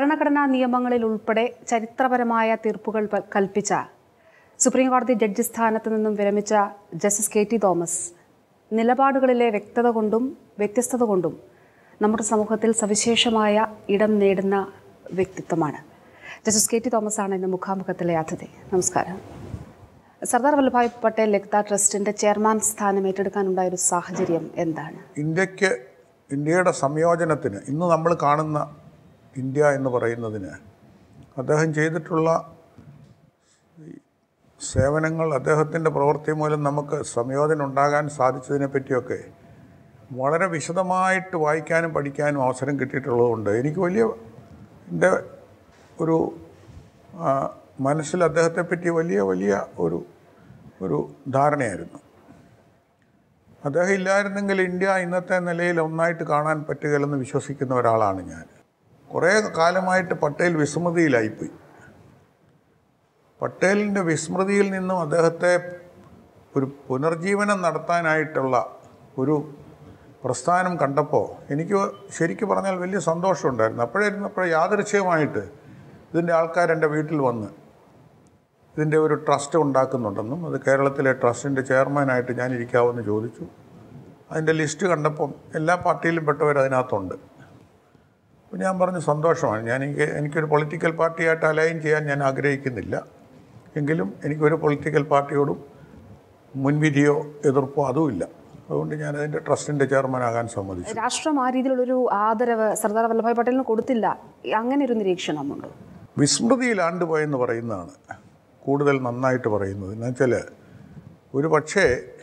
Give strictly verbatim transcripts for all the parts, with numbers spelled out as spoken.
ഭരണഘടനാ നിയമങ്ങളിൽ ഉൾപ്പെടെ ചരിത്രപരമായ തീർപ്പുകൾ കൽപ്പിച്ച സുപ്രീം കോടതി ജഡ്ജി സ്ഥാനത്ത് നിന്നും വിരമിച്ച ജസ്റ്റിസ് കെ ടി തോമസ് നിലപാടുകളിലെ വ്യക്തത കൊണ്ടും വ്യത്യസ്തത കൊണ്ടും നമ്മുടെ സമൂഹത്തിൽ സവിശേഷമായ ഇടം നേടുന്ന വ്യക്തിത്വമാണ്. ജസ്റ്റിസ് കെ ടി തോമസ് ആണ് ഇന്ന് മുഖാമുഖത്തിലെ അതിഥി. നമസ്കാരം. സർദാർ വല്ലഭായ് പട്ടേൽ ഏകതാ ട്രസ്റ്റിൻ്റെ ചെയർമാൻ സ്ഥാനം ഏറ്റെടുക്കാനുണ്ടായൊരു സാഹചര്യം എന്താണ്? ഇന്ത്യക്ക് ഇന്ത്യയുടെ സംയോജനത്തിന് ഇന്ന് നമ്മൾ കാണുന്ന ഇന്ത്യ എന്ന് പറയുന്നതിന് അദ്ദേഹം ചെയ്തിട്ടുള്ള സേവനങ്ങൾ, അദ്ദേഹത്തിൻ്റെ പ്രവൃത്തി മൂലം നമുക്ക് സംയോജനം ഉണ്ടാകാൻ സാധിച്ചതിനെ പറ്റിയൊക്കെ വളരെ വിശദമായിട്ട് വായിക്കാനും പഠിക്കാനും അവസരം കിട്ടിയിട്ടുള്ളതുകൊണ്ട് എനിക്ക് വലിയ എൻ്റെ ഒരു മനസ്സിൽ അദ്ദേഹത്തെപ്പറ്റി വലിയ വലിയ ഒരു ഒരു ധാരണയായിരുന്നു. അദ്ദേഹം ഇല്ലായിരുന്നെങ്കിൽ ഇന്ത്യ ഇന്നത്തെ നിലയിൽ ഒന്നായിട്ട് കാണാൻ പറ്റുകയില്ലെന്ന് വിശ്വസിക്കുന്ന ഒരാളാണ് ഞാൻ. കുറേ കാലമായിട്ട് പട്ടേൽ വിസ്മൃതിയിലായിപ്പോയി. പട്ടേലിൻ്റെ വിസ്മൃതിയിൽ നിന്നും അദ്ദേഹത്തെ ഒരു പുനർജീവനം നടത്താനായിട്ടുള്ള ഒരു പ്രസ്ഥാനം കണ്ടപ്പോൾ എനിക്ക് ശരിക്കും പറഞ്ഞാൽ വലിയ സന്തോഷമുണ്ടായിരുന്നു. അപ്പോഴായിരുന്നപ്പോൾ യാദൃച്ഛികമായിട്ട് ഇതിൻ്റെ ആൾക്കാർ എൻ്റെ വീട്ടിൽ വന്ന് ഇതിൻ്റെ ഒരു ട്രസ്റ്റ് ഉണ്ടാക്കുന്നുണ്ടെന്നും അത് കേരളത്തിലെ ട്രസ്റ്റിൻ്റെ ചെയർമാനായിട്ട് ഞാൻ ഇരിക്കാമെന്ന് ചോദിച്ചു. അതിൻ്റെ ലിസ്റ്റ് കണ്ടപ്പം എല്ലാ പാർട്ടിയിലും പെട്ടവർ അതിനകത്തുണ്ട്. അപ്പോൾ ഞാൻ പറഞ്ഞു സന്തോഷമാണ്, ഞാൻ എനിക്ക് എനിക്കൊരു പൊളിറ്റിക്കൽ പാർട്ടിയായിട്ട് അലൈൻ ചെയ്യാൻ ഞാൻ ആഗ്രഹിക്കുന്നില്ല, എങ്കിലും എനിക്കൊരു പൊളിറ്റിക്കൽ പാർട്ടിയോടും മുൻവിധിയോ എതിർപ്പോ അതുമില്ല. അതുകൊണ്ട് ഞാൻ അതിൻ്റെ ട്രസ്റ്റിൻ്റെ ചെയർമാനാകാൻ സമ്മതിച്ചു. രാഷ്ട്രം ആ രീതിയിലുള്ളൊരു ആദരവ് സർദാർ വല്ലഭായ് പട്ടേലിന് കൊടുത്തില്ല, അങ്ങനെ ഒരു നിരീക്ഷണമുണ്ട്. വിസ്മൃതിയിലാണ്ട് പോയെന്ന് പറയുന്നതാണ് കൂടുതൽ നന്നായിട്ട് പറയുന്നത്. എന്നുവെച്ചാൽ ഒരു പക്ഷേ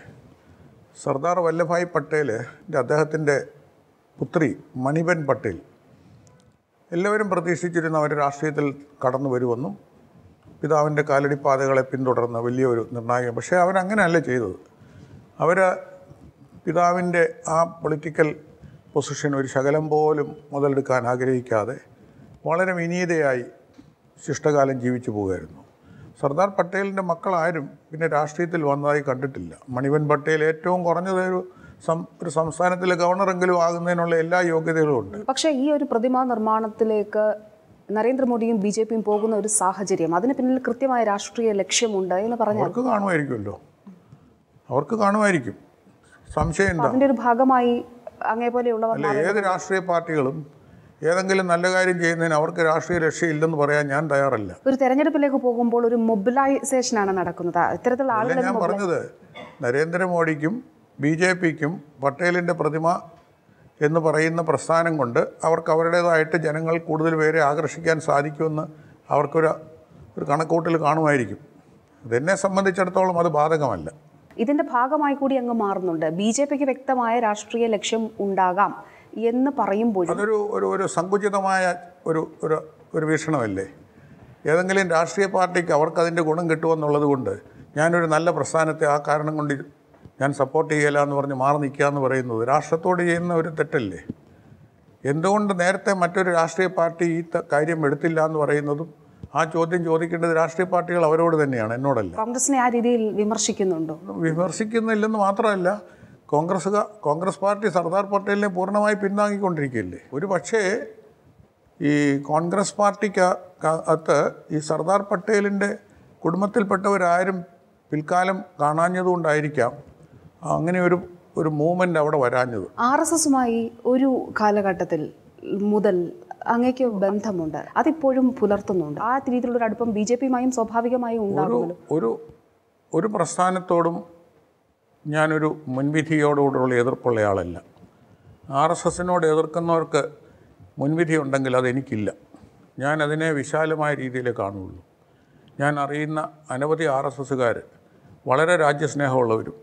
സർദാർ വല്ലഭായ് പട്ടേൽ അദ്ദേഹത്തിൻ്റെ പുത്രി മണിബെൻ പട്ടേൽ എല്ലാവരും പ്രതീക്ഷിച്ചിരുന്ന അവർ രാഷ്ട്രീയത്തിൽ കടന്നു വരുമെന്നും പിതാവിൻ്റെ കാലടിപ്പാതകളെ പിന്തുടർന്ന വലിയൊരു നിർണായകം. പക്ഷേ അവരങ്ങനെയല്ല ചെയ്തത്. അവർ പിതാവിൻ്റെ ആ പൊളിറ്റിക്കൽ പൊസിഷൻ ഒരു ശകലം പോലും മുതലെടുക്കാൻ ആഗ്രഹിക്കാതെ വളരെ വിനീതയായി ശിഷ്ടകാലം ജീവിച്ചു പോകുമായിരുന്നു. സർദാർ പട്ടേലിൻ്റെ മക്കളാരും പിന്നെ രാഷ്ട്രീയത്തിൽ വന്നതായി കണ്ടിട്ടില്ല. മണിബെൻ പട്ടേൽ ഏറ്റവും കുറഞ്ഞത് ഒരു സം ഒരു സംസ്ഥാനത്തിലെ ഗവർണറെങ്കിലും ആകുന്നതിനുള്ള എല്ലാ യോഗ്യതകളും ഉണ്ട്. പക്ഷേ ഈ ഒരു പ്രതിമാ നിർമ്മാണത്തിലേക്ക് നരേന്ദ്രമോദിയും ബി ജെ പിയും പോകുന്ന ഒരു സാഹചര്യം, അതിന് പിന്നിൽ കൃത്യമായ രാഷ്ട്രീയ ലക്ഷ്യമുണ്ട് എന്ന് പറഞ്ഞാൽ അവർക്ക് കാണുമായിരിക്കുമല്ലോ അവർക്ക് കാണുമായിരിക്കും സംശയം എന്താ? അതിൻ്റെ ഒരു ഭാഗമായി അങ്ങേ പോലെയുള്ളവർ അല്ല, ഏത് രാഷ്ട്രീയ പാർട്ടികളും ഏതെങ്കിലും നല്ല കാര്യം ചെയ്യുന്നതിന് അവർക്ക് രാഷ്ട്രീയ ലക്ഷ്യമില്ലെന്ന് പറയാൻ ഞാൻ തയ്യാറല്ല. ഒരു തെരഞ്ഞെടുപ്പിലേക്ക് പോകുമ്പോൾ ഒരു മൊബിലൈസേഷനാണ് നടക്കുന്നത്. ഇത്തരത്തിലുള്ള ആളുകൾ ഞാൻ പറഞ്ഞത് നരേന്ദ്രമോദിക്കും ബി ജെ പിക്കും പട്ടേലിൻ്റെ പ്രതിമ എന്ന് പറയുന്ന പ്രസ്ഥാനം കൊണ്ട് അവർക്ക് അവരുടേതായിട്ട് ജനങ്ങൾ കൂടുതൽ പേരെ ആകർഷിക്കാൻ സാധിക്കുമെന്ന് അവർക്കൊരു ഒരു കണക്കൂട്ടൽ കാണുമായിരിക്കും. അതെന്നെ സംബന്ധിച്ചിടത്തോളം അത് ബാധകമല്ല. ഇതിൻ്റെ ഭാഗമായി കൂടി അങ്ങ് മാറുന്നുണ്ട്. ബി ജെ പിക്ക് വ്യക്തമായ രാഷ്ട്രീയ ലക്ഷ്യം ഉണ്ടാകാം എന്ന് പറയുമ്പോൾ അതൊരു ഒരു ഒരു സങ്കുചിതമായ ഒരു ഒരു ഒരു വീക്ഷണമല്ലേ? ഏതെങ്കിലും രാഷ്ട്രീയ പാർട്ടിക്ക് അവർക്ക് അതിൻ്റെ ഗുണം കിട്ടുമെന്നുള്ളത് കൊണ്ട് ഞാനൊരു നല്ല പ്രസ്ഥാനത്തെ ആ കാരണം കൊണ്ട് ഞാൻ സപ്പോർട്ട് ചെയ്യില്ല എന്ന് പറഞ്ഞ് മാറി നിൽക്കുക എന്ന് പറയുന്നത് രാഷ്ട്രത്തോട് ചെയ്യുന്ന ഒരു തെറ്റല്ലേ? എന്തുകൊണ്ട് നേരത്തെ മറ്റൊരു രാഷ്ട്രീയ പാർട്ടി ഈ കാര്യം എടുത്തില്ല എന്ന് പറയുന്നതും ആ ചോദ്യം ചോദിക്കേണ്ടത് രാഷ്ട്രീയ പാർട്ടികൾ അവരോട് തന്നെയാണ്, എന്നോടല്ല. കോൺഗ്രസിനെ ആ രീതിയിൽ വിമർശിക്കുന്നുണ്ടോ? വിമർശിക്കുന്നില്ലെന്ന് മാത്രമല്ല, കോൺഗ്രസ് കോൺഗ്രസ് പാർട്ടി സർദാർ പട്ടേലിനെ പൂർണ്ണമായി പിന്താങ്ങിക്കൊണ്ടിരിക്കുകയല്ലേ. ഒരു പക്ഷേ ഈ കോൺഗ്രസ് പാർട്ടിക്കകത്ത് ഈ സർദാർ പട്ടേലിൻ്റെ കുടുംബത്തിൽപ്പെട്ടവരാരും പിൽക്കാലം കാണാഞ്ഞതുകൊണ്ടായിരിക്കാം അങ്ങനെ ഒരു ഒരു മൂവ്മെൻ്റ് അവിടെ വരാഞ്ഞത്. ആർ എസ് എസുമായി ഒരു കാലഘട്ടത്തിൽ മുതൽ അങ്ങേക്ക് ബന്ധമുണ്ട്, അതിപ്പോഴും പുലർത്തുന്നുണ്ട്. ആ രീതിയിലുള്ളൊരു അടുപ്പം ബി ജെ പിയുമായും സ്വാഭാവികമായും ഉണ്ടാകുമല്ലോ. ഒരു ഒരു പ്രസ്ഥാനത്തോടും ഞാനൊരു മുൻവിധിയോടുകൂടിയുള്ള എതിർപ്പുള്ള ആളല്ല. ആർ എസ് എസിനോട് എതിർക്കുന്നവർക്ക് മുൻവിധി ഉണ്ടെങ്കിൽ അതെനിക്കില്ല. ഞാൻ അതിനെ വിശാലമായ രീതിയിലേ കാണുകയുള്ളൂ. ഞാൻ അറിയുന്ന അനവധി ആർ എസ് എസുകാർ വളരെ രാജ്യസ്നേഹമുള്ളവരും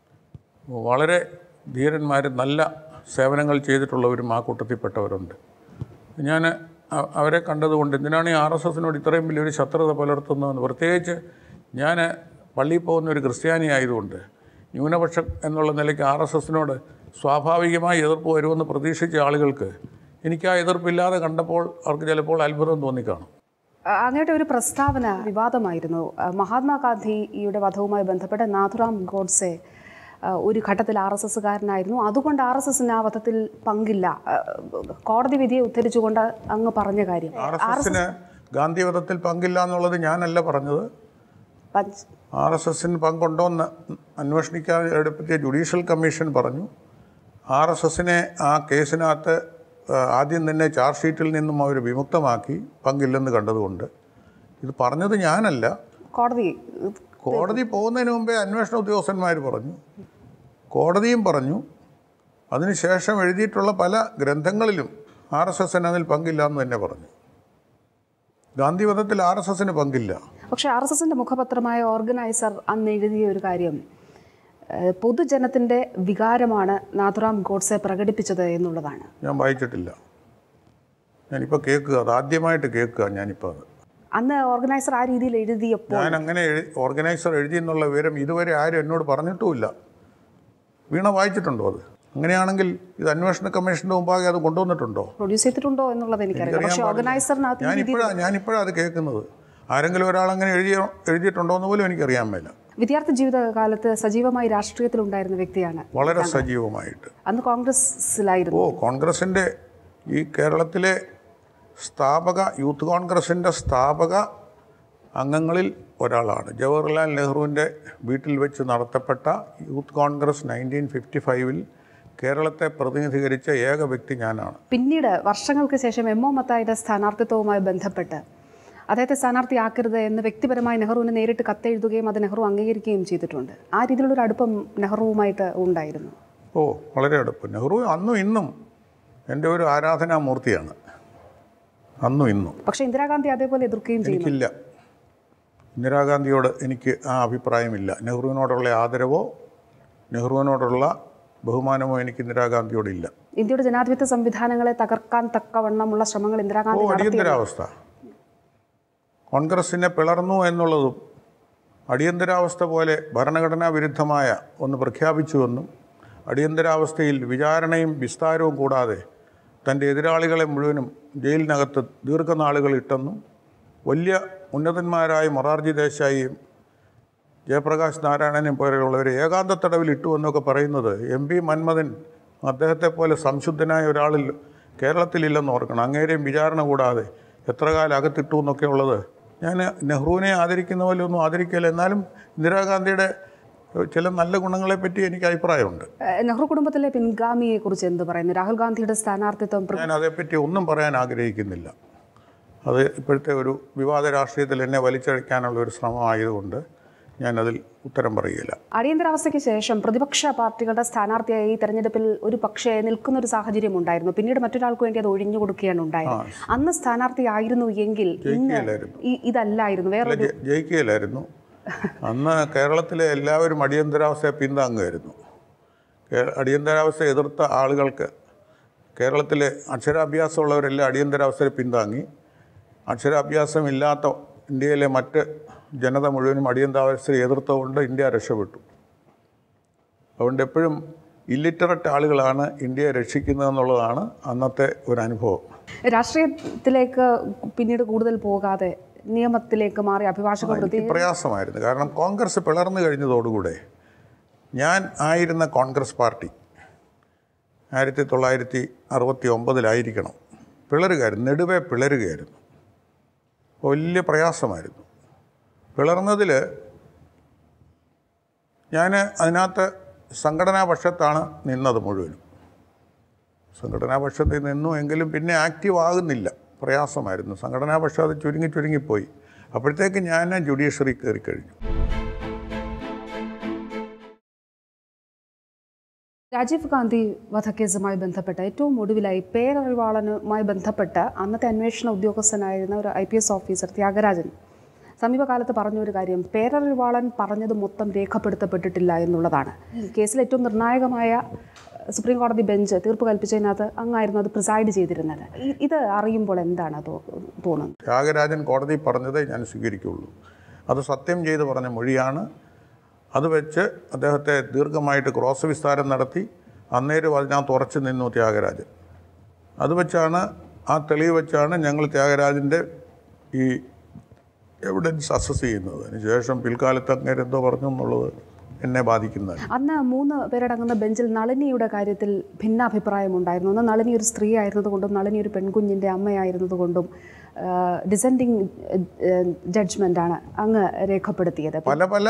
വളരെ ധീരന്മാരും നല്ല സേവനങ്ങൾ ചെയ്തിട്ടുള്ളവരും ആ കൂട്ടത്തിൽപ്പെട്ടവരുണ്ട്. ഞാൻ അവരെ കണ്ടതുകൊണ്ട് എന്തിനാണ് ഈ ആർ എസ് എസിനോട് ഇത്രയും വലിയൊരു ശത്രുത പുലർത്തുന്നതെന്ന്, പ്രത്യേകിച്ച് ഞാൻ പള്ളിയിൽ പോകുന്ന ഒരു ക്രിസ്ത്യാനി ആയതുകൊണ്ട് ന്യൂനപക്ഷം എന്നുള്ള നിലയ്ക്ക് ആർ എസ് എസിനോട് സ്വാഭാവികമായി എതിർപ്പ് വരുമെന്ന് പ്രതീക്ഷിച്ച ആളുകൾക്ക് എനിക്ക് ആ എതിർപ്പില്ലാതെ കണ്ടപ്പോൾ അവർക്ക് ചിലപ്പോൾ അത്ഭുതം തോന്നിക്കാണും. അങ്ങയുടെ ഒരു പ്രസ്താവന വിവാദമായിരുന്നു. മഹാത്മാഗാന്ധിയുടെ വധവുമായി ബന്ധപ്പെട്ട് നാഥുറാം ഗോഡ്സെ ഒരു ഘട്ടത്തിൽ ആർ എസ് എസ്സുകാരനായിരുന്നു, അതുകൊണ്ട് ആർ എസ് എസിന് ആ വധത്തിൽ പങ്കില്ല. കോടതി വിധിയെ ഉദ്ധരിച്ചുകൊണ്ട് അങ്ങ് പറഞ്ഞ കാര്യം. ആർ എസ് എസിന് ഗാന്ധി വധത്തിൽ പങ്കില്ല എന്നുള്ളത് ഞാനല്ല പറഞ്ഞത്. ആർ എസ് എസിന് പങ്കുണ്ടോ എന്ന് അന്വേഷിക്കാൻ എടുപ്പിച്ച ജുഡീഷ്യൽ കമ്മീഷൻ പറഞ്ഞു. ആർ എസ് എസിനെ ആ കേസിനകത്ത് ആദ്യം തന്നെ ചാർജ് ഷീറ്റിൽ നിന്നും അവർ വിമുക്തമാക്കി പങ്കില്ലെന്ന് കണ്ടതുകൊണ്ട്. ഇത് പറഞ്ഞത് ഞാനല്ല, കോടതി കോടതി പോകുന്നതിന് മുമ്പേ അന്വേഷണ ഉദ്യോഗസ്ഥന്മാർ പറഞ്ഞു, കോടതിയും പറഞ്ഞു. അതിനുശേഷം എഴുതിയിട്ടുള്ള പല ഗ്രന്ഥങ്ങളിലും ആർ എസ് എസിന് അതിൽ പങ്കില്ല എന്ന് തന്നെ പറഞ്ഞു. ഗാന്ധി വധത്തിൽ ആർ എസ് എസിന് പങ്കില്ല. പക്ഷേ ആർ എസ് എസിൻ്റെ മുഖപത്രമായ ഓർഗനൈസർ അന്ന് എഴുതിയ ഒരു കാര്യം, പൊതുജനത്തിൻ്റെ വികാരമാണ് നാഥുറാം ഗോഡ്സെ പ്രകടിപ്പിച്ചത് എന്നുള്ളതാണ്. ഞാൻ വായിച്ചിട്ടില്ല, ഞാനിപ്പോൾ കേൾക്കുക, അത് ആദ്യമായിട്ട് കേൾക്കുക ഞാനിപ്പോൾ. അത് അന്ന് ഓർഗനൈസർ ആ രീതിയിൽ എഴുതിയപ്പോൾ ഞാൻ അങ്ങനെ ഓർഗനൈസർ എഴുതിയെന്നുള്ള വിവരം ഇതുവരെ ആരും എന്നോട് പറഞ്ഞിട്ടുമില്ല. വീണ വായിച്ചിട്ടുണ്ടോ? അത് അങ്ങനെയാണെങ്കിൽ ഇത് അന്വേഷണ കമ്മീഷന്റെ മുമ്പാകെ അത് കൊണ്ടുവന്നിട്ടുണ്ടോ, പ്രൊഡ്യൂസ് ചെയ്തിട്ടുണ്ടോ എന്നുള്ളത് എനിക്കറിയാം. പക്ഷേ ഓർഗനൈസറിനകത്ത് ഞാനിപ്പോഴാണ് ഞാനിപ്പോഴാണ് അത് കേൾക്കുന്നത്. ആരെങ്കിലും ഒരാൾ അങ്ങനെ എഴുതിയ എഴുതിയിട്ടുണ്ടോ എന്ന് പോലും എനിക്കറിയാൻ മേല. വിദ്യാർത്ഥി ജീവിതകാലത്ത് സജീവമായി രാഷ്ട്രീയത്തിലുണ്ടായിരുന്ന വ്യക്തിയാണ്. വളരെ സജീവമായിട്ട്. അന്ന് കോൺഗ്രസിലായിരുന്നു. ഓ, കോൺഗ്രസിൻ്റെ ഈ കേരളത്തിലെ സ്ഥാപക യൂത്ത് കോൺഗ്രസിൻ്റെ സ്ഥാപക അംഗങ്ങളിൽ ഒരാളാണ്. ജവഹർലാൽ നെഹ്റുവിൻ്റെ വീട്ടിൽ വെച്ച് നടത്തപ്പെട്ട യൂത്ത് കോൺഗ്രസ് നയൻറ്റീൻ ഫിഫ്റ്റി ഫൈവിൽ കേരളത്തെ പ്രതിനിധീകരിച്ച ഏക വ്യക്തി ഞാനാണ്. പിന്നീട് വർഷങ്ങൾക്ക് ശേഷം എം ഒ മത്തായിയുടെ സ്ഥാനാർത്ഥിത്വവുമായി ബന്ധപ്പെട്ട് അദ്ദേഹത്തെ സ്ഥാനാർത്ഥിയാക്കരുത് എന്ന് വ്യക്തിപരമായി നെഹ്റുവിന് നേരിട്ട് കത്തെഴുതുകയും അത് നെഹ്റു അംഗീകരിക്കുകയും ചെയ്തിട്ടുണ്ട്. ആ രീതിയിലുള്ളൊരു അടുപ്പം നെഹ്റുവുമായിട്ട് ഉണ്ടായിരുന്നു. ഓ, വളരെ അടുപ്പം. നെഹ്റു അന്നും ഇന്നും എൻ്റെ ഒരു ആരാധനാമൂർത്തിയാണ്, അന്നും ഇന്നും. പക്ഷേ ഇന്ദിരാഗാന്ധി അതേപോലെ എതിർക്കുകയും ചെയ്യും. എനിക്കില്ല, ഇന്ദിരാഗാന്ധിയോട് എനിക്ക് ആ അഭിപ്രായമില്ല. നെഹ്റുവിനോടുള്ള ആദരവോ നെഹ്റുവിനോടുള്ള ബഹുമാനമോ എനിക്ക് ഇന്ദിരാഗാന്ധിയോടില്ല. ഇന്ത്യയുടെ ജനാധിപത്യ സംവിധാനങ്ങളെ തകർക്കാൻ തക്കവണ്ണമുള്ള ശ്രമങ്ങൾ ഇന്ദിരാഗാന്ധി ഓ, അടിയന്തരാവസ്ഥ കോൺഗ്രസിനെ പിളർന്നു എന്നുള്ളതും അടിയന്തരാവസ്ഥ പോലെ ഭരണഘടനാ വിരുദ്ധമായ ഒന്ന് പ്രഖ്യാപിച്ചുവെന്നും അടിയന്തരാവസ്ഥയിൽ വിചാരണയും വിസ്താരവും കൂടാതെ തൻ്റെ എതിരാളികളെ മുഴുവനും ജയിലിനകത്ത് ദീർഘനാളുകൾ ഇട്ടെന്നും വലിയ ഉന്നതന്മാരായ മൊറാർജി ദേശായിയും ജയപ്രകാശ് നാരായണനെയും പോലെയുള്ളവരെ ഏകാന്ത തടവിൽ ഇട്ടു എന്നൊക്കെ പറയുന്നത് എം പി മന്മഥൻ അദ്ദേഹത്തെ പോലെ സംശുദ്ധനായ ഒരാളിൽ കേരളത്തിലില്ലെന്ന് ഓർക്കണം. അങ്ങേരെയും വിചാരണ കൂടാതെ എത്ര കാലം അകത്തിട്ടു എന്നൊക്കെ ഉള്ളത്. ഞാൻ നെഹ്റുവിനെ ആദരിക്കുന്ന പോലെ ഒന്നും ആദരിക്കില്ല, എന്നാലും ഇന്ദിരാഗാന്ധിയുടെ ചില നല്ല ഗുണങ്ങളെപ്പറ്റി എനിക്ക് അഭിപ്രായമുണ്ട്. നെഹ്റു കുടുംബത്തിലെ പിൻഗാമിയെ കുറിച്ച് എന്ത് പറയുന്നു? രാഹുൽ ഗാന്ധിയുടെ സ്ഥാനാർത്ഥിത്വം ഞാൻ അതേപ്പറ്റി ഒന്നും പറയാൻ ആഗ്രഹിക്കുന്നില്ല. അത് ഇപ്പോഴത്തെ ഒരു വിവാദ രാഷ്ട്രീയത്തിൽ എന്നെ വലിച്ചഴിക്കാനുള്ള ഒരു ശ്രമമായതുകൊണ്ട് ഞാനതിൽ ഉത്തരം പറയുകയില്ല. അടിയന്തരാവസ്ഥയ്ക്ക് ശേഷം പ്രതിപക്ഷ പാർട്ടികളുടെ സ്ഥാനാർത്ഥിയായി ഈ തെരഞ്ഞെടുപ്പിൽ ഒരു പക്ഷേ നിൽക്കുന്ന ഒരു സാഹചര്യം ഉണ്ടായിരുന്നു. പിന്നീട് മറ്റൊരാൾക്ക് വേണ്ടി അത് ഒഴിഞ്ഞു കൊടുക്കുകയാണ് ഉണ്ടായത്. അന്ന് സ്ഥാനാർത്ഥിയായിരുന്നു എങ്കിൽ ഇതല്ലായിരുന്നു, വേറെ ജയിക്കുകയില്ലായിരുന്നു. അന്ന് കേരളത്തിലെ എല്ലാവരും അടിയന്തരാവസ്ഥയെ പിന്താങ്ങുമായിരുന്നു. അടിയന്തരാവസ്ഥ എതിർത്ത ആളുകൾക്ക് കേരളത്തിലെ അക്ഷരാഭ്യാസമുള്ളവരെല്ലാം അടിയന്തരാവസ്ഥയെ പിന്താങ്ങി. അക്ഷരാഭ്യാസമില്ലാത്ത ഇന്ത്യയിലെ മറ്റ് ജനത മുഴുവനും അടിയന്തരാവസ്ഥയെ എതിർത്തുകൊണ്ട് ഇന്ത്യ രക്ഷപ്പെട്ടു. അതുകൊണ്ട് എപ്പോഴും ഇല്ലിറ്ററേറ്റ് ആളുകളാണ് ഇന്ത്യയെ രക്ഷിക്കുന്നതെന്നുള്ളതാണ് അന്നത്തെ ഒരു അനുഭവം. രാഷ്ട്രീയത്തിലേക്ക് പിന്നീട് കൂടുതൽ പോകാതെ നിയമത്തിലേക്ക് മാറി അഭിഭാഷക വൃത്തി പ്രയാസമായിരുന്നു. കാരണം കോൺഗ്രസ് പിളർന്നു കഴിഞ്ഞതോടുകൂടെ ഞാൻ ആയിരുന്ന കോൺഗ്രസ് പാർട്ടി ആയിരത്തി തൊള്ളായിരത്തി അറുപത്തി ഒമ്പതിലായിരിക്കണം പിളരുകയായിരുന്നു, നെടുവേ പിളരുകയായിരുന്നു. വലിയ പ്രയാസമായിരുന്നു. പിളർന്നതിൽ ഞാൻ അതിനകത്ത് സംഘടനാ പക്ഷത്താണ് നിന്നത് മുഴുവനും. സംഘടനാ പക്ഷത്തിൽ നിന്നു എങ്കിലും പിന്നെ ആക്റ്റീവ് ആകുന്നില്ല, പ്രയാസമായിരുന്നു. സംഘടനാ പക്ഷം അത് ചുരുങ്ങി ചുരുങ്ങിപ്പോയി. അപ്പോഴത്തേക്ക് ഞാൻ ജുഡീഷ്യറി കയറി കഴിഞ്ഞു. രാജീവ് ഗാന്ധി വധക്കേസുമായി ബന്ധപ്പെട്ട് ഏറ്റവും ഒടുവിലായി പേരറിവാളനുമായി ബന്ധപ്പെട്ട് അന്നത്തെ അന്വേഷണ ഉദ്യോഗസ്ഥനായിരുന്ന ഒരു I P S officer Thyagarajan സമീപകാലത്ത് പറഞ്ഞൊരു കാര്യം, പേരറിവാളൻ പറഞ്ഞത് മൊത്തം രേഖപ്പെടുത്തപ്പെട്ടിട്ടില്ല എന്നുള്ളതാണ്. കേസിൽ ഏറ്റവും നിർണായകമായ സുപ്രീം കോടതി ബെഞ്ച് തീർപ്പ് കൽപ്പിച്ചതിനകത്ത് അങ്ങായിരുന്നു അത് പ്രിസൈഡ് ചെയ്തിരുന്നത്. ഇത് അറിയുമ്പോൾ എന്താണ് തോന്നുന്നത്? ത്യാഗരാജൻ കോടതി പറഞ്ഞതേ ഞാൻ സ്വീകരിക്കുകയുള്ളൂ. അത് സത്യം ചെയ്ത് പറഞ്ഞ മൊഴിയാണ്. അത് വെച്ച് അദ്ദേഹത്തെ ദീർഘമായിട്ട് ക്രോസ് വിസ്താരം നടത്തി. അന്നേരം അതിനകത്ത് ഉറച്ചു നിന്നു ത്യാഗരാജൻ. അത് വെച്ചാണ്, ആ തെളിവ് വെച്ചാണ് ഞങ്ങൾ ത്യാഗരാജൻ്റെ ഈ എവിഡൻസ് അസസ് ചെയ്യുന്നത്. അതിനുശേഷം പിൽക്കാലത്ത് അങ്ങേര് എന്തോ പറഞ്ഞു എന്നുള്ളത് എന്നെ ബാധിക്കുന്നത്. അന്ന് മൂന്ന് പേരടങ്ങുന്ന ബെഞ്ചിൽ നളിനിയുടെ കാര്യത്തിൽ ഭിന്നാഭിപ്രായമുണ്ടായിരുന്നു. ഒന്ന് നളിനി ഒരു സ്ത്രീ ആയിരുന്നതുകൊണ്ടും നളിനി ഒരു പെൺകുഞ്ഞിൻ്റെ അമ്മയായിരുന്നതുകൊണ്ടും ഡിസെൻഡിങ് ജഡ്ജ്മെൻ്റാണ് അങ്ങ് രേഖപ്പെടുത്തിയത്. പല പല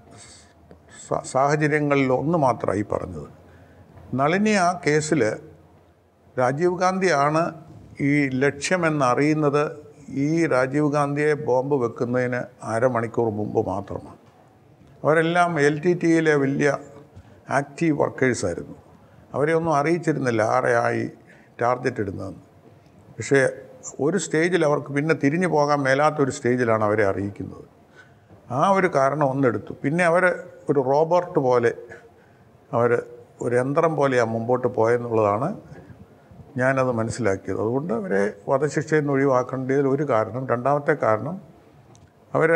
സാഹചര്യങ്ങളിൽ ഒന്ന് മാത്രമായി പറഞ്ഞത്. നളിനി ആ കേസിൽ രാജീവ് ഗാന്ധിയാണ് ഈ ലക്ഷ്യമെന്നറിയുന്നത് ഈ രാജീവ് ഗാന്ധിയെ ബോംബ് വെക്കുന്നതിന് അരമണിക്കൂർ മുമ്പ് മാത്രമാണ്. അവരെല്ലാം എൽ ടി ടിയിലെ വലിയ ആക്റ്റീവ് വർക്കേഴ്സായിരുന്നു. അവരെ ഒന്നും അറിയിച്ചിരുന്നില്ല ആരെയായി ടാർഗറ്റ് ഇടുന്നതെന്ന്. പക്ഷേ ഒരു സ്റ്റേജിൽ അവർക്ക് പിന്നെ തിരിഞ്ഞു പോകാൻ മേലാത്തൊരു സ്റ്റേജിലാണ് അവരെ അറിയിക്കുന്നത്. ആ ഒരു കാരണം ഒന്നെടുത്തു. പിന്നെ അവർ ഒരു റോബോട്ട് പോലെ അവർ ഒരു യന്ത്രം പോലെയാണ് മുമ്പോട്ട് പോയെന്നുള്ളതാണ് ഞാനത് മനസ്സിലാക്കിയത്. അതുകൊണ്ട് അവരെ വധശിക്ഷയിൽ നിന്ന് ഒഴിവാക്കേണ്ടതിൽ ഒരു കാരണം. രണ്ടാമത്തെ കാരണം അവർ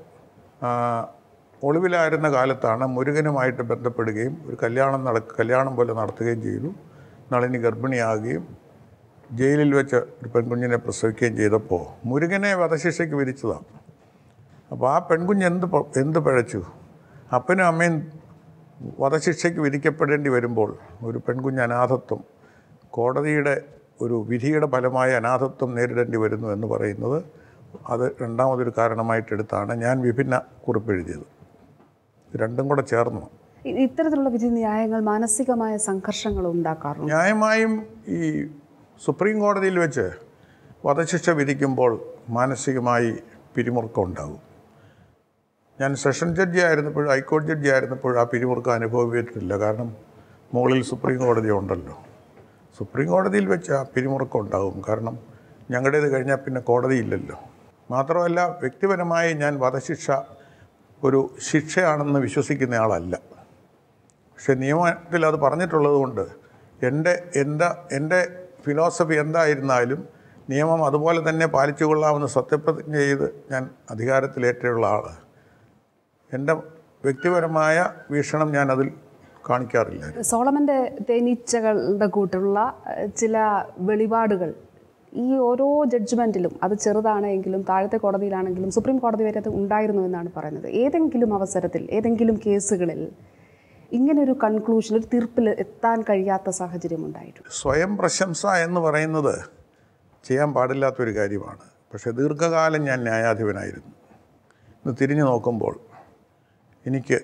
ഒളിവിലായിരുന്ന കാലത്താണ് മുരുകനുമായിട്ട് ബന്ധപ്പെടുകയും ഒരു കല്യാണം നട കല്യാണം പോലെ നടത്തുകയും ചെയ്തു. നളിനി ഗർഭിണിയാകുകയും ജയിലിൽ വെച്ച് ഒരു പെൺകുഞ്ഞിനെ പ്രസവിക്കുകയും ചെയ്തപ്പോൾ മുരുകനെ വധശിക്ഷയ്ക്ക് വിധിച്ചതാണ്. അപ്പോൾ ആ പെൺകുഞ്ഞ് എന്ത് എന്ത് പിഴച്ചു? അപ്പനും അമ്മയും വധശിക്ഷയ്ക്ക് വിധിക്കപ്പെടേണ്ടി വരുമ്പോൾ ഒരു പെൺകുഞ്ഞ് അനാഥത്വം, കോടതിയുടെ ഒരു വിധിയുടെ ഫലമായ അനാഥത്വം നേരിടേണ്ടി വരുന്നു എന്ന് പറയുന്നത് അത് രണ്ടാമതൊരു കാരണമായിട്ടെടുത്താണ് ഞാൻ വിഭിന്ന കുറിപ്പെഴുതിയത്. രണ്ടും കൂടെ ചേർന്നു. ഇത്തരത്തിലുള്ള വിധി ന്യായങ്ങൾ മാനസികമായ സംഘർഷങ്ങൾ ഉണ്ടാക്കാറുണ്ട്. ന്യായമായും ഈ സുപ്രീം കോടതിയിൽ വെച്ച് വധശിക്ഷ വിധിക്കുമ്പോൾ മാനസികമായി പിരിമുറുക്കം ഉണ്ടാകും. ഞാൻ സെഷൻ ജഡ്ജി ആയിരുന്നപ്പോഴും ഹൈക്കോടതി ജഡ്ജി ആയിരുന്നപ്പോഴും ആ പിരിമുറുക്കം അനുഭവിച്ചിട്ടില്ല. കാരണം മുകളിൽ സുപ്രീം കോടതി ഉണ്ടല്ലോ. സുപ്രീം കോടതിയിൽ വെച്ച് ആ പിരിമുറുക്കം ഉണ്ടാകും. കാരണം ഞങ്ങളുടേത് കഴിഞ്ഞാൽ പിന്നെ കോടതിയില്ലല്ലോ. മാത്രമല്ല വ്യക്തിപരമായി ഞാൻ വധശിക്ഷ ഒരു ശിക്ഷയാണെന്ന് വിശ്വസിക്കുന്ന ആളല്ല. പക്ഷെ നിയമത്തിൽ അത് പറഞ്ഞിട്ടുള്ളത് കൊണ്ട് എൻ്റെ എന്താ എൻ്റെ ഫിലോസഫി എന്തായിരുന്നാലും നിയമം അതുപോലെ തന്നെ പാലിച്ചു കൊള്ളാമെന്ന് സത്യപ്രതിജ്ഞ ചെയ്ത് ഞാൻ അധികാരത്തിലേറ്റുള്ള ആൾ. എൻ്റെ വ്യക്തിപരമായ വീക്ഷണം ഞാൻ അതിൽ കാണിക്കാറില്ല. സോളമൻ്റെ തേനീച്ചകളുടെ കൂട്ടുള്ള ചില വെളിപാടുകൾ ഈ ഓരോ ജഡ്ജ്മെൻറ്റിലും, അത് ചെറുതാണെങ്കിലും താഴത്തെ കോടതിയിലാണെങ്കിലും സുപ്രീം കോടതി വരെ അത് ഉണ്ടായിരുന്നു എന്നാണ് പറയുന്നത്. ഏതെങ്കിലും അവസരത്തിൽ ഏതെങ്കിലും കേസുകളിൽ ഇങ്ങനൊരു കൺക്ലൂഷൻ, ഒരു തീർപ്പിൽ എത്താൻ കഴിയാത്ത സാഹചര്യം ഉണ്ടായിട്ടുണ്ട്? സ്വയം പ്രശംസ എന്ന് പറയുന്നത് ചെയ്യാൻ പാടില്ലാത്തൊരു കാര്യമാണ്. പക്ഷേ ദീർഘകാലം ഞാൻ ന്യായാധിപനായിരുന്നു. ഇന്ന് തിരിഞ്ഞു നോക്കുമ്പോൾ എനിക്ക്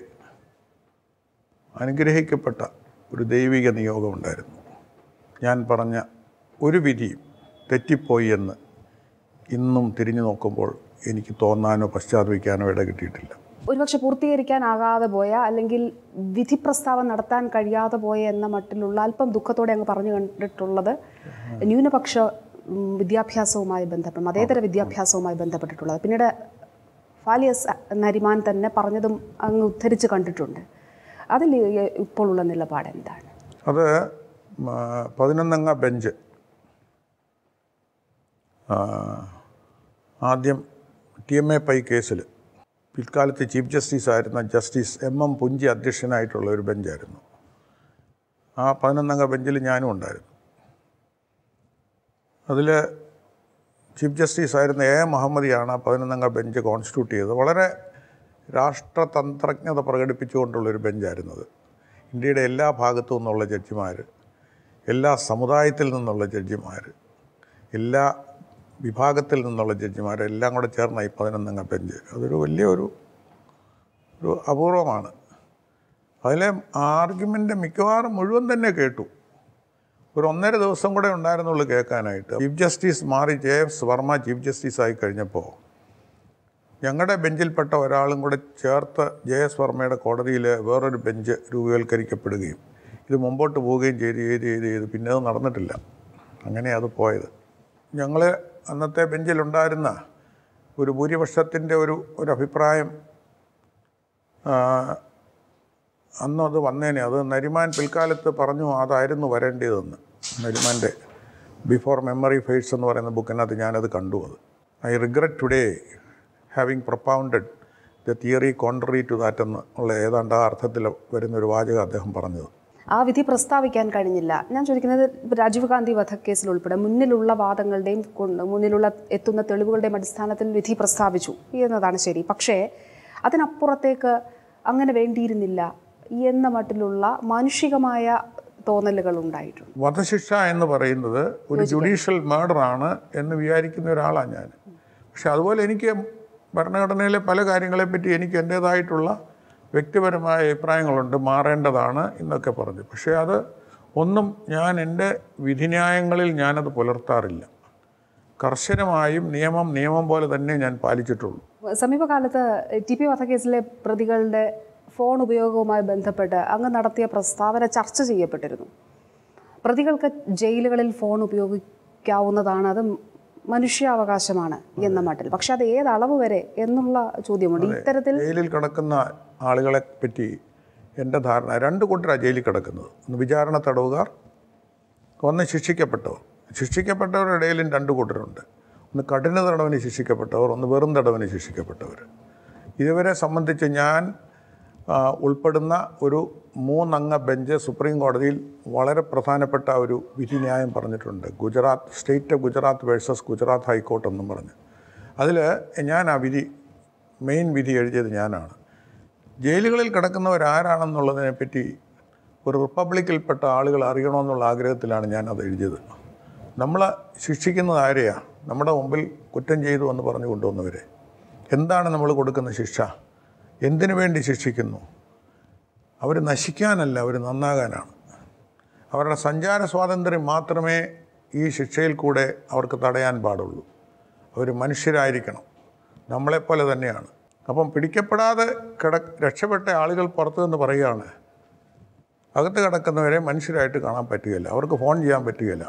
അനുഗ്രഹിക്കപ്പെട്ട ഒരു ദൈവിക നിയോഗമുണ്ടായിരുന്നു. ഞാൻ പറഞ്ഞ ഒരു വിധിയും തെറ്റിപ്പോയി എന്ന് ഇന്നും തിരിഞ്ഞു നോക്കുമ്പോൾ എനിക്ക് തോന്നാനോ പശ്ചാത്തപിക്കാനോ ഇട കിട്ടിയിട്ടില്ല. ഒരുപക്ഷെ പൂർത്തീകരിക്കാനാകാതെ പോയ അല്ലെങ്കിൽ വിധി പ്രസ്താവം നടത്താൻ കഴിയാതെ പോയ എന്ന മട്ടിലുള്ള അല്പം ദുഃഖത്തോടെ അങ്ങ് പറഞ്ഞു കണ്ടിട്ടുള്ളത് ന്യൂനപക്ഷ വിദ്യാഭ്യാസവുമായി ബന്ധപ്പെട്ട് മതേതര വിദ്യാഭ്യാസവുമായി ബന്ധപ്പെട്ടിട്ടുള്ളത്. പിന്നീട് ഫാലിയസ് നരിമാൻ തന്നെ പറഞ്ഞതും അങ്ങ് ഉദ്ധരിച്ച് കണ്ടിട്ടുണ്ട്. അതിൽ ഇപ്പോൾ ഉള്ള നിലപാട് എന്താണ്? അത് പതിനൊന്നംഗ ബെഞ്ച് ആദ്യം ടി എം എ പൈ കേസിൽ പിൽക്കാലത്ത് ചീഫ് ജസ്റ്റിസ് ആയിരുന്ന ജസ്റ്റിസ് എം എം പുഞ്ചി അധ്യക്ഷനായിട്ടുള്ള ഒരു ബെഞ്ചായിരുന്നു. ആ പതിനൊന്നംഗ ബെഞ്ചിൽ ഞാനും ഉണ്ടായിരുന്നു. അതിൽ ചീഫ് ജസ്റ്റിസ് ആയിരുന്ന എ മുഹമ്മദിയാണ് ആ പതിനൊന്നംഗ ബെഞ്ച് കോൺസ്റ്റിറ്റ്യൂട്ട് ചെയ്തത്. വളരെ രാഷ്ട്രതന്ത്രജ്ഞത പ്രകടിപ്പിച്ചുകൊണ്ടുള്ളൊരു ബെഞ്ചായിരുന്നത്. ഇന്ത്യയുടെ എല്ലാ ഭാഗത്തു നിന്നുള്ള ജഡ്ജിമാർ, എല്ലാ സമുദായത്തിൽ നിന്നുള്ള ജഡ്ജിമാർ, എല്ലാ വിഭാഗത്തിൽ നിന്നുള്ള ജഡ്ജിമാർ എല്ലാം കൂടെ ചേർന്ന ഈ പതിനൊന്നംഗ ബെഞ്ച് അതൊരു വലിയൊരു ഒരു അപൂർവമാണ്. അതിലെ ആർഗ്യുമെൻ്റ് മിക്കവാറും മുഴുവൻ തന്നെ കേട്ടു. ഒരു ഒന്നര ദിവസം കൂടെ ഉണ്ടായിരുന്നുള്ളൂ കേൾക്കാനായിട്ട്. ചീഫ് ജസ്റ്റിസ് മാറി ജെ എസ് വർമ്മ ചീഫ് ജസ്റ്റിസായി കഴിഞ്ഞപ്പോൾ ഞങ്ങളുടെ ബെഞ്ചിൽപ്പെട്ട ഒരാളും കൂടെ ചേർത്ത് ജെ എസ് വർമ്മയുടെ കോടതിയിൽ വേറൊരു ബെഞ്ച് രൂപവൽക്കരിക്കപ്പെടുകയും ഇത് മുമ്പോട്ട് പോവുകയും ചെയ്ത് ചെയ്ത് ചെയ്ത് ചെയ്ത് പിന്നെ അത് നടന്നിട്ടില്ല. അങ്ങനെ അത് പോയത്. ഞങ്ങൾ അന്നത്തെ ബെഞ്ചിലുണ്ടായിരുന്ന ഒരു ഭൂരിപക്ഷത്തിൻ്റെ ഒരു ഒരു അഭിപ്രായം അന്നത് വന്നേനെ. അത് നരിമാൻ പിൽക്കാലത്ത് പറഞ്ഞു അതായിരുന്നു വരേണ്ടതെന്ന്. നരിമാൻ്റെ ബിഫോർ മെമ്മറി ഫെയ്ഡ്സ് എന്ന് പറയുന്ന ബുക്കിനകത്ത് ഞാനത് കണ്ടു. അത് I regret today having propounded the theory contrary to that എന്ന് ഉള്ള ഏതാണ്ട് ആ അർത്ഥത്തിൽ വരുന്നൊരു വാചകം അദ്ദേഹം പറഞ്ഞത്. ആ വിധി പ്രസ്താവിക്കാൻ കഴിഞ്ഞില്ല. ഞാൻ ചോദിക്കുന്നത് രാജീവ് ഗാന്ധി വധക്കേസിൽ ഉൾപ്പെടെ മുന്നിലുള്ള വാദങ്ങളുടെയും മുന്നിലുള്ള എത്തുന്ന തെളിവുകളുടെയും അടിസ്ഥാനത്തിൽ വിധി പ്രസ്താവിച്ചു എന്നതാണ് ശരി. പക്ഷേ അതിനപ്പുറത്തേക്ക് അങ്ങനെ വേണ്ടിയിരുന്നില്ല എന്ന മട്ടിലുള്ള മാനുഷികമായ തോന്നലുകൾ ഉണ്ടായിട്ടുണ്ട്. വധശിക്ഷ എന്ന് പറയുന്നത് ഒരു ജുഡീഷ്യൽ മർഡറാണ് എന്ന് വിചാരിക്കുന്ന ഒരാളാണ് ഞാൻ. പക്ഷെ അതുപോലെ എനിക്ക് ഭരണഘടനയിലെ പല കാര്യങ്ങളെപ്പറ്റി എനിക്ക് എൻ്റേതായിട്ടുള്ള വ്യക്തിപരമായ അഭിപ്രായങ്ങളുണ്ട്, മാറേണ്ടതാണ് എന്നൊക്കെ പറഞ്ഞു. പക്ഷേ അത് ഒന്നും ഞാൻ എൻ്റെ വിധിന്യായങ്ങളിൽ ഞാനത് പുലർത്താറില്ല. കർശനമായും നിയമം നിയമം പോലെ തന്നെ ഞാൻ പാലിച്ചിട്ടുള്ളൂ. സമീപകാലത്ത് ടി പി വധക്കേസിലെ പ്രതികളുടെ ഫോൺ ഉപയോഗവുമായി ബന്ധപ്പെട്ട് അങ്ങ് നടത്തിയ പ്രസ്താവന ചർച്ച ചെയ്യപ്പെട്ടിരുന്നു. പ്രതികൾക്ക് ജയിലുകളിൽ ഫോൺ ഉപയോഗിക്കാവുന്നതാണ്, അത് മനുഷ്യാവകാശമാണ് എന്ന മട്ടിൽ. പക്ഷെ അത് ഏതളവ് വരെ എന്നുള്ള ചോദ്യമുണ്ട്. ഇത്തരത്തിൽ ജയിലിൽ കിടക്കുന്ന ആളുകളെ പറ്റി എൻ്റെ ധാരണ, രണ്ട് കൂട്ടരാണ് ജയിലിൽ കിടക്കുന്നത്. ഒന്ന് വിചാരണ തടവുകാർ, ഒന്ന് ശിക്ഷിക്കപ്പെട്ടവർ. ശിക്ഷിക്കപ്പെട്ടവരുടെ ഇടയിലും രണ്ട് കൂട്ടരുണ്ട്. ഒന്ന് കഠിന തടവിന് ശിക്ഷിക്കപ്പെട്ടവർ, ഒന്ന് വെറും തടവിന് ശിക്ഷിക്കപ്പെട്ടവർ. ഇതുവരെ സംബന്ധിച്ച് ഞാൻ ഉൾപ്പെടുന്ന ഒരു മൂന്നംഗ ബെഞ്ച് സുപ്രീം കോടതിയിൽ വളരെ പ്രധാനപ്പെട്ട ഒരു വിധിന്യായം പറഞ്ഞിട്ടുണ്ട്. Gujarat state of Gujarat versus Gujarat high court എന്നും പറഞ്ഞ്. അതിൽ ഞാൻ ആ വിധി മെയിൻ വിധി എഴുതിയത് ഞാനാണ്. ജയിലുകളിൽ കിടക്കുന്നവരാരാണെന്നുള്ളതിനെപ്പറ്റി ഒരു റിപ്പബ്ലിക്കിൽപ്പെട്ട ആളുകൾ അറിയണമെന്നുള്ള ആഗ്രഹത്തിലാണ് ഞാനത് എഴുതിയത്. നമ്മൾ ശിക്ഷിക്കുന്നത് ആരെയാണ്? നമ്മുടെ മുമ്പിൽ കുറ്റം ചെയ്തു എന്ന് പറഞ്ഞു കൊണ്ടുവന്നവരെ. എന്താണ് നമ്മൾ കൊടുക്കുന്ന ശിക്ഷ? എന്തിനു വേണ്ടി ശിക്ഷിക്കുന്നു? അവർ നശിക്കാനല്ല, അവർ നന്നാകാനാണ്. അവരുടെ സഞ്ചാര സ്വാതന്ത്ര്യം മാത്രമേ ഈ ശിക്ഷയിൽ കൂടെ അവർക്ക് തടയാൻ പാടുള്ളൂ. അവർ മനുഷ്യരായിരിക്കണം, നമ്മളെപ്പോലെ തന്നെയാണ്. അപ്പം പിടിക്കപ്പെടാതെ കിട രക്ഷപ്പെട്ട ആളുകൾ പുറത്തു നിന്ന് പറയുകയാണ്, അകത്ത് കിടക്കുന്നവരെ മനുഷ്യരായിട്ട് കാണാൻ പറ്റുകയില്ല, അവർക്ക് ഫോൺ ചെയ്യാൻ പറ്റുകയില്ല.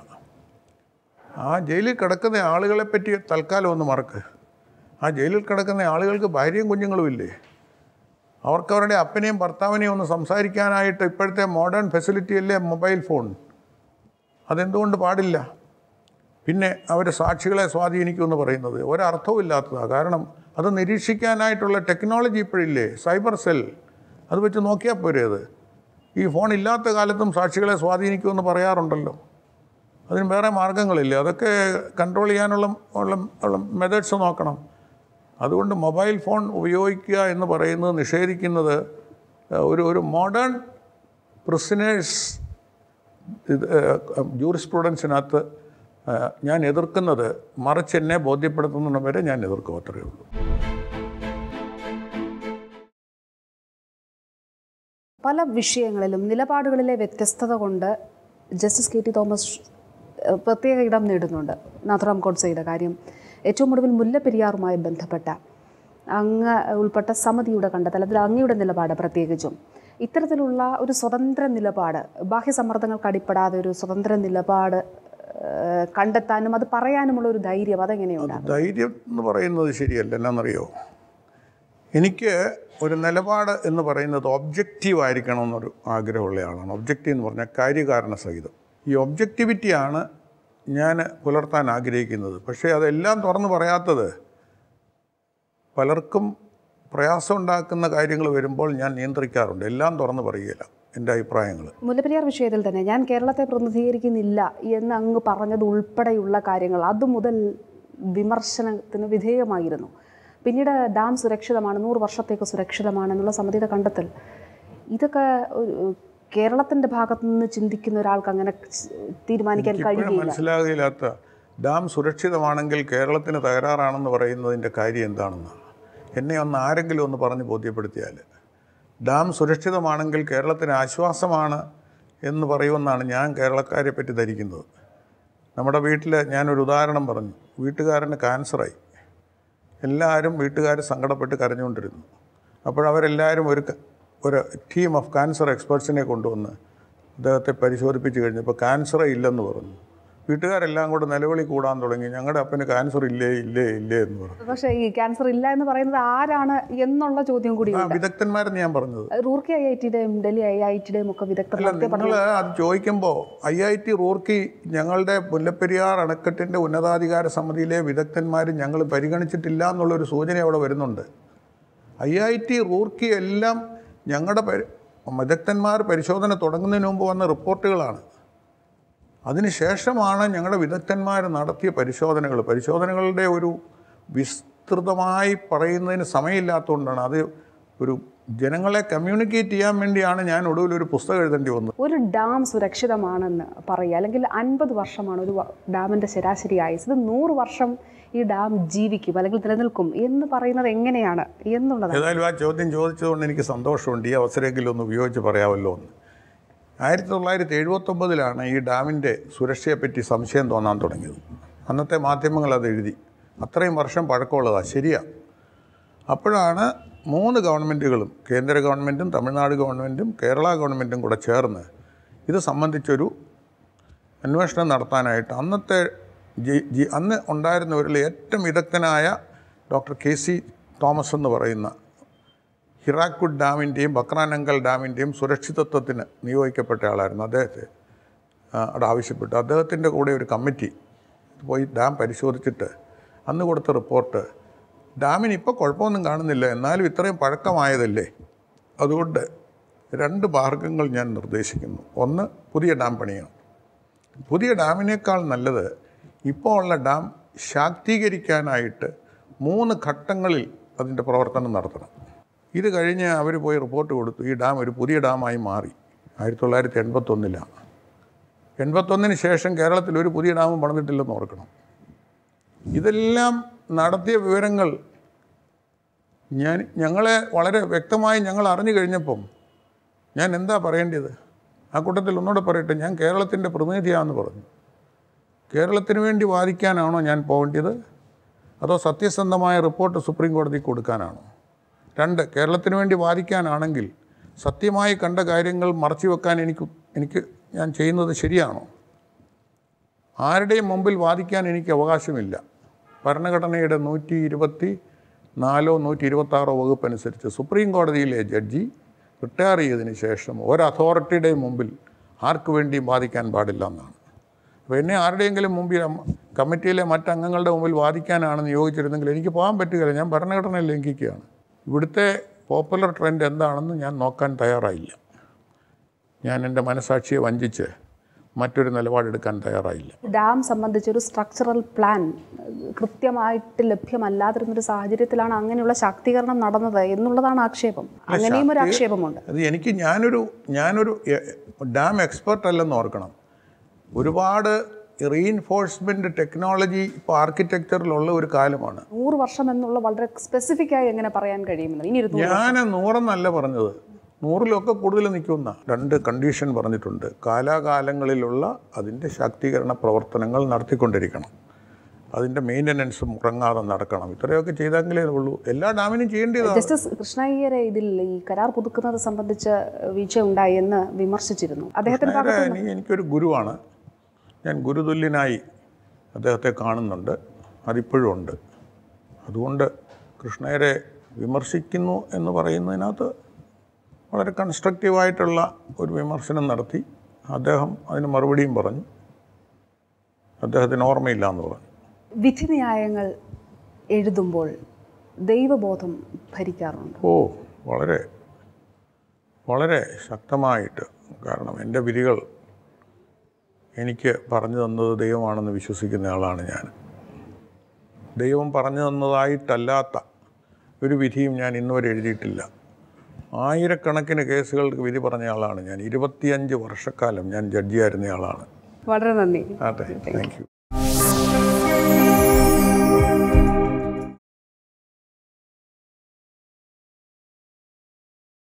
ആ ജയിലിൽ കിടക്കുന്ന ആളുകളെപ്പറ്റി തൽക്കാലം ഒന്ന് മറക്ക്. ആ ജയിലിൽ കിടക്കുന്ന ആളുകൾക്ക് ഭാര്യയും കുഞ്ഞുങ്ങളും ഇല്ലേ? അവർക്ക് അവരുടെ അപ്പനെയും ഭർത്താവിനെയും ഒന്ന് സംസാരിക്കാനായിട്ട് ഇപ്പോഴത്തെ മോഡേൺ ഫെസിലിറ്റി അല്ലേ മൊബൈൽ ഫോൺ. അതെന്തുകൊണ്ട് പാടില്ല? പിന്നെ അവർ സാക്ഷികളെ സ്വാധീനിക്കുമെന്ന് പറയുന്നത് ഒരർത്ഥവും ഇല്ലാത്തതാണ്. കാരണം അത് നിരീക്ഷിക്കാനായിട്ടുള്ള ടെക്നോളജി ഇപ്പോഴില്ലേ, സൈബർ സെൽ. അത് വെച്ച് നോക്കിയാൽ പോരെ. അത് ഈ ഫോൺ ഇല്ലാത്ത കാലത്തും സാക്ഷികളെ സ്വാധീനിക്കുമെന്ന് പറയാറുണ്ടല്ലോ. അതിന് വേറെ മാർഗങ്ങളില്ല. അതൊക്കെ കൺട്രോൾ ചെയ്യാനുള്ള ഉള്ള മെത്തേഡ്സ് നോക്കണം. അതുകൊണ്ട് മൊബൈൽ ഫോൺ ഉപയോഗിക്കുക എന്ന് പറയുന്നത് നിഷേധിക്കുന്നത് ഒരു ഒരു മോഡേൺ പ്രിസനേഴ്സ് ജൂറിസ്പ്രുഡൻസിനകത്ത് ഞാൻ എതിർക്കുന്നത്. മറിച്ച് എന്നെ ബോധ്യപ്പെടുത്തുന്ന വരെ ഞാൻ എതിർക്കും, അത്രയേ ഉള്ളൂ. പല വിഷയങ്ങളിലും നിലപാടുകളിലെ വ്യത്യസ്തത കൊണ്ട് ജസ്റ്റിസ് കെ ടി തോമസ് പ്രത്യേക ഇടം നേടുന്നുണ്ട്. നാഥുറാം ഗോഡ്സെയുടെ കാര്യം, ഏറ്റവും ഒടുവിൽ മുല്ലപ്പെരിയാറുമായി ബന്ധപ്പെട്ട അങ്ങ് ഉൾപ്പെട്ട സമിതിയുടെ കണ്ടെത്തൽ, അതിൽ അങ്ങയുടെ നിലപാട് പ്രത്യേകിച്ചും ഇത്തരത്തിലുള്ള ഒരു സ്വതന്ത്ര നിലപാട്, ബാഹ്യസമ്മർദ്ദങ്ങൾക്ക് അടിപ്പെടാതെ ഒരു സ്വതന്ത്ര നിലപാട് കണ്ടെത്താനും അത് പറയാനുമുള്ള ഒരു ധൈര്യം, അതെങ്ങനെയുണ്ട്? ധൈര്യം എന്ന് പറയുന്നത് ശരിയല്ല. എന്നാണെന്നറിയോ, എനിക്ക് ഒരു നിലപാട് എന്ന് പറയുന്നത് ഒബ്ജക്റ്റീവ് ആയിരിക്കണം എന്നൊരു ആഗ്രഹമുള്ള ആളാണ്. ഒബ്ജക്റ്റീവ് എന്ന് പറഞ്ഞാൽ കാര്യകാരണ സഹിതം. ഈ ഒബ്ജക്റ്റിവിറ്റിയാണ് ഞാൻ പുലർത്താൻ ആഗ്രഹിക്കുന്നത്. പക്ഷേ അതെല്ലാം തുറന്നു പറയാത്തത് പലർക്കും പ്രയാസമുണ്ടാക്കുന്ന കാര്യങ്ങൾ വരുമ്പോൾ ഞാൻ നിയന്ത്രിക്കാറുണ്ട്. എല്ലാം തുറന്നു പറയുകയില്ല എൻ്റെ അഭിപ്രായങ്ങൾ. മുല്ലപ്പെരിയാർ വിഷയത്തിൽ തന്നെ ഞാൻ കേരളത്തെ പ്രതിനിധീകരിക്കുന്നില്ല എന്ന് അങ്ങ് പറഞ്ഞത് ഉൾപ്പെടെയുള്ള കാര്യങ്ങൾ അതുമുതൽ വിമർശനത്തിന് വിധേയമായിരുന്നു. പിന്നീട് ഡാം സുരക്ഷിതമാണ്, നൂറ് വർഷത്തേക്ക് സുരക്ഷിതമാണെന്നുള്ള സമിതിയുടെ കണ്ടെത്തൽ, ഇതൊക്കെ കേരളത്തിൻ്റെ ഭാഗത്തു നിന്ന് ചിന്തിക്കുന്ന ഒരാൾക്ക് അങ്ങനെ തീരുമാനിക്കാൻ കഴിയില്ല. മനസ്സിലാകില്ലാത്ത ഡാം സുരക്ഷിതമാണെങ്കിൽ കേരളത്തിന് തകരാറാണെന്ന് പറയുന്നതിൻ്റെ കാര്യം എന്താണെന്ന് എന്നെ ഒന്ന് ആരെങ്കിലും ഒന്ന് പറഞ്ഞ് ബോധ്യപ്പെടുത്തിയാൽ. ഡാം സുരക്ഷിതമാണെങ്കിൽ കേരളത്തിന് ആശ്വാസമാണ് എന്ന് പറയുമെന്നാണ് ഞാൻ കേരളക്കാരെ പറ്റി ധരിക്കുന്നത്. നമ്മുടെ വീട്ടിൽ ഞാനൊരു ഉദാഹരണം പറഞ്ഞു. വീട്ടുകാരന് ക്യാൻസറായി. എല്ലാവരും വീട്ടുകാർ സങ്കടപ്പെട്ട് കരഞ്ഞുകൊണ്ടിരുന്നു. അപ്പോഴവരെല്ലാവരും ഒരു ഒരു ടീം ഓഫ് ക്യാൻസർ എക്സ്പേർട്സിനെ കൊണ്ടുവന്ന് അദ്ദേഹത്തെ പരിശോധിപ്പിച്ച് കഴിഞ്ഞപ്പോൾ ക്യാൻസറേ ഇല്ലെന്ന് പറഞ്ഞു. വീട്ടുകാരെല്ലാം കൂടെ നിലവിളി കൂടാൻ തുടങ്ങി, ഞങ്ങളുടെ അപ്പന് ക്യാൻസർ ഇല്ലേ ഇല്ലേ ഇല്ലേ എന്ന് പറഞ്ഞു. പക്ഷേ ഈ ക്യാൻസർ ഇല്ല എന്ന് പറയുന്നത് ആരാണ് എന്നുള്ള ചോദ്യം കൂടി വിദഗ്ധന്മാരെന്ന് ഞാൻ പറഞ്ഞത്. റൂർക്കി ഐ ഐ ടിയുടെയും ഡൽഹി ഐ ഐ ടിയുടെയും ഒക്കെ വിദഗ്ധർ നിങ്ങൾ അത് ചോദിക്കുമ്പോൾ ഐ ഐ ടി റൂർക്കി ഞങ്ങളുടെ മുല്ലപ്പെരിയാർ അണക്കെട്ടിൻ്റെ ഉന്നതാധികാര സമിതിയിലെ വിദഗ്ധന്മാർ ഞങ്ങൾ പരിഗണിച്ചിട്ടില്ല എന്നുള്ളൊരു സൂചന അവിടെ വരുന്നുണ്ട്. ഐ ഐ ടി റൂർക്കി എല്ലാം ഞങ്ങളുടെ പരി വിദഗ്ധന്മാർ പരിശോധന തുടങ്ങുന്നതിന് മുമ്പ് വന്ന റിപ്പോർട്ടുകളാണ്. അതിനുശേഷമാണ് ഞങ്ങളുടെ വിദഗ്ധന്മാർ നടത്തിയ പരിശോധനകൾ. പരിശോധനകളുടെ ഒരു വിസ്തൃതമായി പറയുന്നതിന് സമയമില്ലാത്തതുകൊണ്ടാണ്. അത് ഒരു ജനങ്ങളെ കമ്മ്യൂണിക്കേറ്റ് ചെയ്യാൻ വേണ്ടിയാണ് ഞാൻ ഒടുവിൽ ഒരു പുസ്തകം എഴുതേണ്ടി വന്നത്. ഒരു ഡാം സുരക്ഷിതമാണെന്ന് പറയുക, അല്ലെങ്കിൽ അൻപത് വർഷമാണ് ഒരു ഡാമിൻ്റെ ശരാശരി ആയുസ്, ഇത് നൂറ് വർഷം ഈ ഡാം ജീവിക്കും അല്ലെങ്കിൽ നിലനിൽക്കും എന്ന് പറയുന്നത് എങ്ങനെയാണ് എന്നുള്ളത്? ഏതായാലും ആ ചോദ്യം ചോദിച്ചതുകൊണ്ട് എനിക്ക് സന്തോഷമുണ്ട്. ഈ അവസരമെങ്കിലും ഒന്ന് ഉപയോഗിച്ച് പറയാമല്ലോ എന്ന്. ആയിരത്തി തൊള്ളായിരത്തി എഴുപത്തൊമ്പതിലാണ് ഈ ഡാമിൻ്റെ സുരക്ഷയെപ്പറ്റി സംശയം തോന്നാൻ തുടങ്ങിയത്. അന്നത്തെ മാധ്യമങ്ങൾ അത് എഴുതി. അത്രയും വർഷം പഴക്കമുള്ളതാണ്, ശരിയാണ്. അപ്പോഴാണ് മൂന്ന് ഗവൺമെൻറ്റുകളും, കേന്ദ്ര ഗവൺമെൻറ്റും തമിഴ്നാട് ഗവൺമെൻറ്റും കേരള ഗവൺമെൻറ്റും കൂടെ ചേർന്ന് ഇത് സംബന്ധിച്ചൊരു അന്വേഷണം നടത്താനായിട്ട് അന്നത്തെ ജി ജി അന്ന് ഉണ്ടായിരുന്നവരിൽ ഏറ്റവും വിദഗ്ധനായ ഡോക്ടർ കെ സി തോമസ് എന്ന് പറയുന്ന ഹിറാക്കുഡ് ഡാമിൻ്റെയും ബക്രാനങ്കൽ ഡാമിൻ്റെയും സുരക്ഷിതത്വത്തിന് നിയോഗിക്കപ്പെട്ട ആളായിരുന്നു. അദ്ദേഹത്തെ അവിടെ ആവശ്യപ്പെട്ടു. അദ്ദേഹത്തിൻ്റെ കൂടെ ഒരു കമ്മിറ്റി പോയി ഡാം പരിശോധിച്ചിട്ട് അന്ന് കൊടുത്ത റിപ്പോർട്ട്, ഡാമിന് ഇപ്പോൾ കുഴപ്പമൊന്നും കാണുന്നില്ല, എന്നാലും ഇത്രയും പഴക്കമായതല്ലേ, അതുകൊണ്ട് രണ്ട് മാർഗങ്ങൾ ഞാൻ നിർദ്ദേശിക്കുന്നു. ഒന്ന്, പുതിയ ഡാം പണിയണം. പുതിയ ഡാമിനേക്കാൾ നല്ലത് ഇപ്പോൾ ഉള്ള ഡാം ശാക്തീകരിക്കാനായിട്ട് മൂന്ന് ഘട്ടങ്ങളിൽ അതിൻ്റെ പ്രവർത്തനം നടത്തണം. ഇത് കഴിഞ്ഞ് അവർ പോയി റിപ്പോർട്ട് കൊടുത്തു. ഈ ഡാം ഒരു പുതിയ ഡാമായി മാറി ആയിരത്തി തൊള്ളായിരത്തി എൺപത്തൊന്നിലാണ്. എൺപത്തൊന്നിന് ശേഷം കേരളത്തിൽ ഒരു പുതിയ ഡാമും പണിതിട്ടില്ലെന്ന് ഓർക്കണം. ഇതെല്ലാം നടത്തിയ വിവരങ്ങൾ ഞാൻ ഞങ്ങളെ വളരെ വ്യക്തമായി ഞങ്ങൾ അറിഞ്ഞു കഴിഞ്ഞപ്പം ഞാൻ എന്താ പറയേണ്ടത്? ആ കൂട്ടത്തിൽ ഒന്നുകൂടെ പറയട്ടെ, ഞാൻ കേരളത്തിൻ്റെ പ്രതിനിധിയാണെന്ന് പറഞ്ഞു. കേരളത്തിന് വേണ്ടി വാദിക്കാനാണോ ഞാൻ പോകേണ്ടത്, അതോ സത്യസന്ധമായ റിപ്പോർട്ട് സുപ്രീം കോടതിക്ക് കൊടുക്കാനാണോ? രണ്ട്, കേരളത്തിന് വേണ്ടി വാദിക്കാനാണെങ്കിൽ സത്യമായി കണ്ട കാര്യങ്ങൾ മറച്ചു വെക്കാൻ എനിക്ക് എനിക്ക് ഞാൻ ചെയ്യുന്നത് ശരിയാണോ? ആരുടെയും മുമ്പിൽ വാദിക്കാൻ എനിക്ക് അവകാശമില്ല. ഭരണഘടനയുടെ നൂറ്റി ഇരുപത്തി നാലോ നൂറ്റി ഇരുപത്താറോ വകുപ്പ് അനുസരിച്ച് സുപ്രീം കോടതിയിലെ ജഡ്ജി റിട്ടയർ ചെയ്തതിന് ശേഷം ഒരു അതോറിറ്റിയുടെയും മുമ്പിൽ ആർക്ക് വേണ്ടിയും വാദിക്കാൻ പാടില്ല എന്നാണ്. അപ്പോൾ എന്നെ ആരുടെയെങ്കിലും മുമ്പിൽ കമ്മിറ്റിയിലെ മറ്റംഗങ്ങളുടെ മുമ്പിൽ വാദിക്കാനാണ് നിയോഗിച്ചിരുന്നെങ്കിൽ എനിക്ക് പോകാൻ പറ്റുകയില്ല. ഞാൻ ഭരണഘടന ലംഘിക്കുകയാണ്. ഇവിടുത്തെ പോപ്പുലർ ട്രെൻഡ് എന്താണെന്ന് ഞാൻ നോക്കാൻ തയ്യാറായില്ല. ഞാൻ എൻ്റെ മനസാക്ഷിയെ വഞ്ചിച്ച് മറ്റൊരു നിലപാടെടുക്കാൻ തയ്യാറായില്ല. ഡാം സംബന്ധിച്ചൊരു സ്ട്രക്ചറൽ പ്ലാൻ കൃത്യമായിട്ട് ലഭ്യമല്ലാതിരുന്നൊരു സാഹചര്യത്തിലാണ് അങ്ങനെയുള്ള ശാക്തീകരണം നടന്നത് എന്നുള്ളതാണ് ആക്ഷേപം. അങ്ങനെയും ഒരു ആക്ഷേപമുണ്ട്. അത് എനിക്ക് ഞാനൊരു ഞാനൊരു ഡാം എക്സ്പെർട്ട് അല്ലെന്ന് ഓർക്കണം. ഒരുപാട് റീഇൻഫോഴ്സ്മെൻറ്റ് ടെക്നോളജി ഇപ്പോൾ ആർക്കിടെക്ചറിലുള്ള ഒരു കാലമാണ്. നൂറ് വർഷം എന്നുള്ള വളരെ സ്പെസിഫിക് ആയി എങ്ങനെ പറയാൻ കഴിയുമെന്ന് ഇനി ഞാൻ നൂറെന്നല്ല പറഞ്ഞത്, നൂറിലൊക്കെ കൂടുതൽ നിൽക്കുന്ന രണ്ട് കണ്ടീഷൻ പറഞ്ഞിട്ടുണ്ട്. കാലാകാലങ്ങളിലുള്ള അതിൻ്റെ ശാക്തീകരണ പ്രവർത്തനങ്ങൾ നടത്തിക്കൊണ്ടിരിക്കണം, അതിൻ്റെ മെയിൻ്റനൻസ് മുടങ്ങാതെ നടക്കണം. ഇത്രയൊക്കെ ചെയ്തെങ്കിലേ ഉള്ളൂ. എല്ലാ ഡാമിനും ചെയ്യേണ്ടതാണ്. ജസ്റ്റിസ് കൃഷ്ണയ്യരെ ഇതിൽ ഈ കരാർ പുതുക്കുന്നത് സംബന്ധിച്ച് വീഴ്ച ഉണ്ടായി എന്ന് വിമർശിച്ചിരുന്നു. അദ്ദേഹത്തിന് എനിക്കൊരു ഗുരുവാണ്. ഞാൻ ഗുരുതുല്യനായി അദ്ദേഹത്തെ കാണുന്നുണ്ട്, അതിപ്പോഴും ഉണ്ട്. അതുകൊണ്ട് കൃഷ്ണയ്യരെ വിമർശിക്കുന്നു എന്ന് പറയുന്നതിനകത്ത് വളരെ കൺസ്ട്രക്റ്റീവായിട്ടുള്ള ഒരു വിമർശനം നടത്തി. അദ്ദേഹം അതിന് മറുപടിയും പറഞ്ഞു. അദ്ദേഹത്തിന് ഓർമ്മയില്ല എന്ന് പറഞ്ഞു. വിധിന്യായങ്ങൾ എഴുതുമ്പോൾ ദൈവബോധം ഭരിക്കാറുണ്ട്? ഓ, വളരെ വളരെ ശക്തമായിട്ട്. കാരണം എൻ്റെ വിധികൾ എനിക്ക് പറഞ്ഞു തന്നത് ദൈവമാണെന്ന് വിശ്വസിക്കുന്ന ആളാണ് ഞാൻ. ദൈവം പറഞ്ഞു തന്നതായിട്ടല്ലാത്ത ഒരു വിധിയും ഞാൻ ഇന്നുവരെ എഴുതിയിട്ടില്ല. ആയിരക്കണക്കിന് കേസുകൾക്ക് വിധി പറഞ്ഞ ആളാണ് ഞാൻ. ഇരുപത്തിയഞ്ച് വർഷക്കാലം ഞാൻ ജഡ്ജിയായിരുന്ന ആളാണ്. വളരെ നന്ദി. അതെ, താങ്ക് യു.